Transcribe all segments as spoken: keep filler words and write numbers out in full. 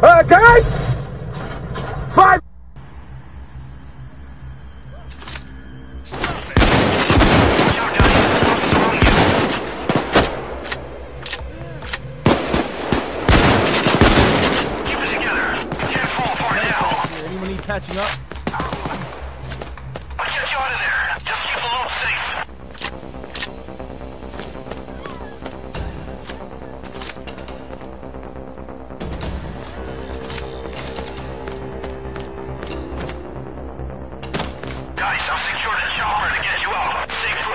Uh, guys! Five! Keep it together. You can't fall apart now. Anyone need patching up? I'll get you out of there. Just keep the load safe. Guys, I've secured a chopper to get you out.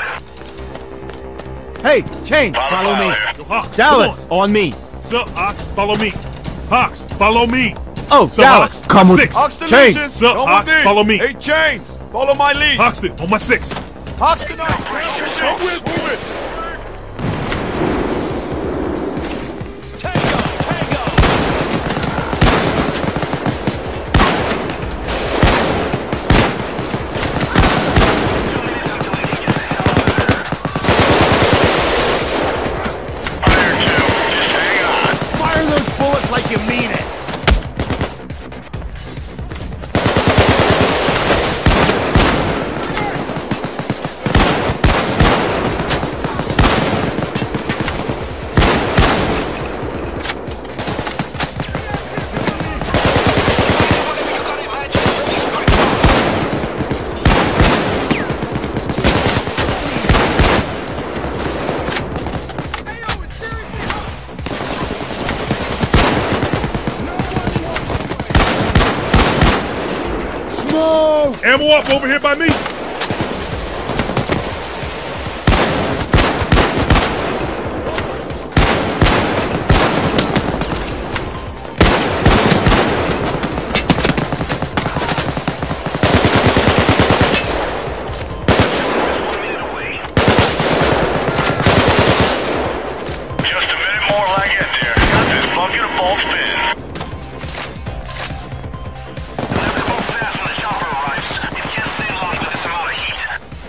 Stay put. Hey, change! Follow me. Yo, Hawks, Dallas, come on. on me. What's up, Hawks? Follow me. Hawks, follow me. Oh, What's up, Dallas, Hawks? come My with six. Hawks to Change. Lucian. What's up, Come Hawks? with me. Follow me. Hey, Chains. Follow my lead. Hoxton, on my six. Hawks to nine. Come with, move it. Tango, tango. Fire those bullets like you mean it. Smoke! Ammo up over here by me. Just a minute more till I get there. Got this bucket of false spin. We'll have to move fast when the chopper arrives. You can't stay long with this amount of heat.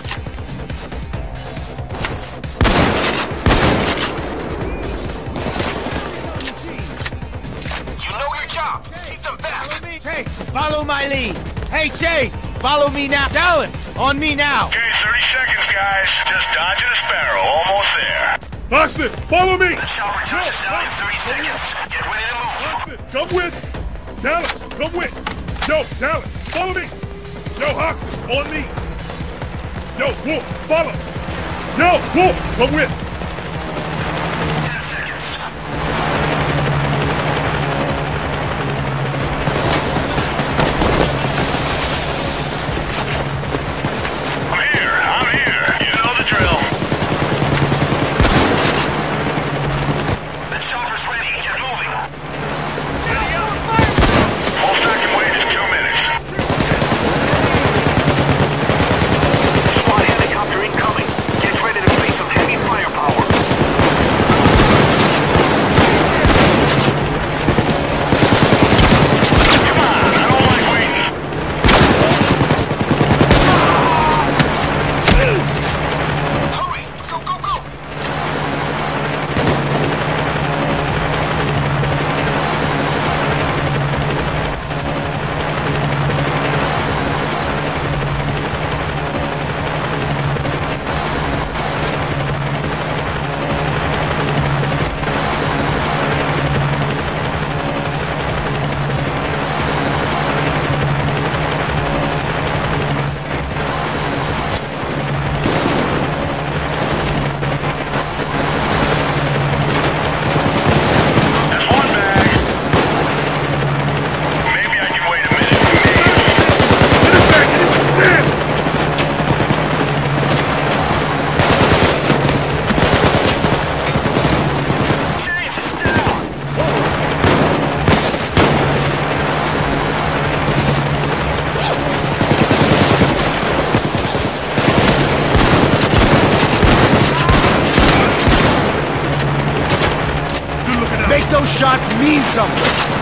You know your job. Keep them back. Hey, follow my lead. Hey, Change, follow me now. Dallas, on me now. Okay, thirty seconds, guys. Just dodging a sparrow. Almost there. Hoxton, follow me. The chopper touches down in thirty seconds. Get ready to move. Hoxton, come with. Dallas, come with. Yo, Dallas, follow me. Yo, Hoxton, on me. Yo, Wolf, follow. Yo, Wolf, come with. ten seconds. I'm here. I'm here. You know the drill. The chopper's ready. Get moving. Full stack and wait is two minutes. Squad helicopter incoming. Get ready to face some heavy firepower. Come on, I don't like waiting. Hurry! Go, go, go! That's one bag. Maybe I can wait a minute. Get it back, get it back. James is down! Good looking out. Make those shots mean something.